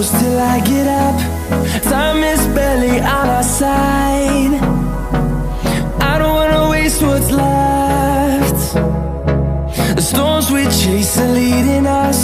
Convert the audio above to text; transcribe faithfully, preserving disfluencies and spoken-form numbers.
close till I get up. Time is barely on our side. I don't wanna waste what's left. The storms we chase are leading us.